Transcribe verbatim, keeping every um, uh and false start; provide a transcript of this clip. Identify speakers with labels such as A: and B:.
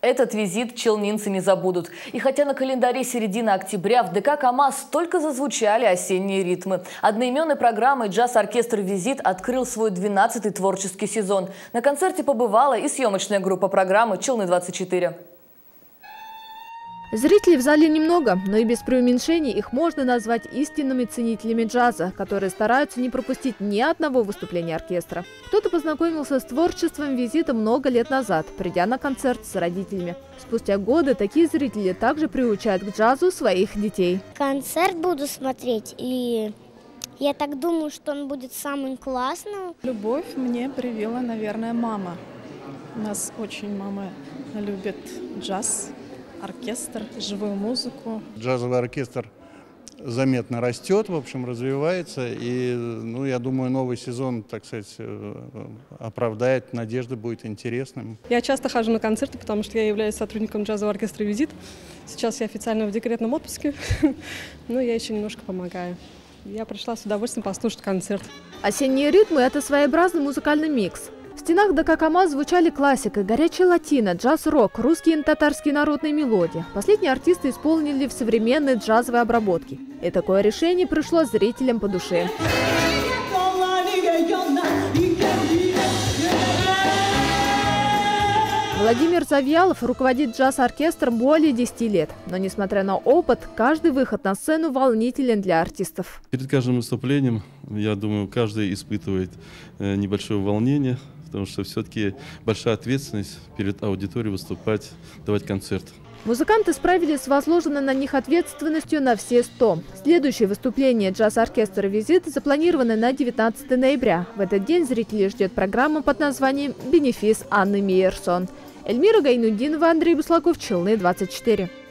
A: Этот визит челнинцы не забудут. И хотя на календаре середина октября, в ДК «КамАЗ» только зазвучали осенние ритмы. Одноименной программой джаз-оркестр «Визит» открыл свой двенадцатый творческий сезон. На концерте побывала и съемочная группа программы «Челны двадцать четыре».
B: Зрителей в зале немного, но и без преуменьшений их можно назвать истинными ценителями джаза, которые стараются не пропустить ни одного выступления оркестра. Кто-то познакомился с творчеством «Визита» много лет назад, придя на концерт с родителями. Спустя годы такие зрители также приучают к джазу своих детей.
C: Концерт буду смотреть, и я так думаю, что он будет самым классным.
D: Любовь мне привила, наверное, мама. У нас очень мама любит джаз. Оркестр, живую музыку.
E: Джазовый оркестр заметно растет, в общем, развивается. И, ну, я думаю, новый сезон, так сказать, оправдает надежды, будет интересным.
F: Я часто хожу на концерты, потому что я являюсь сотрудником джазового оркестра «Визит». Сейчас я официально в декретном отпуске, но я еще немножко помогаю. Я пришла с удовольствием послушать концерт.
B: Осенние ритмы – это своеобразный музыкальный микс. В стенах ДК «КамАЗ» звучали классика, горячая латина, джаз-рок, русские и татарские народные мелодии. Последние артисты исполнили в современной джазовой обработке. И такое решение пришло зрителям по душе. Владимир Завьялов руководит джаз-оркестром более десяти лет. Но, несмотря на опыт, каждый выход на сцену волнителен для артистов.
G: Перед каждым выступлением, я думаю, каждый испытывает небольшое волнение, потому что все-таки большая ответственность перед аудиторией выступать, давать концерт.
B: Музыканты справились с возложенной на них ответственностью на все сто. Следующее выступление джаз-оркестра «Визит» запланировано на девятнадцатое ноября. В этот день зрителей ждет программа под названием «Бенефис» Анны Мейерсон. Эльмира Гайнудинова, Андрей Буслаков, Челны двадцать четыре.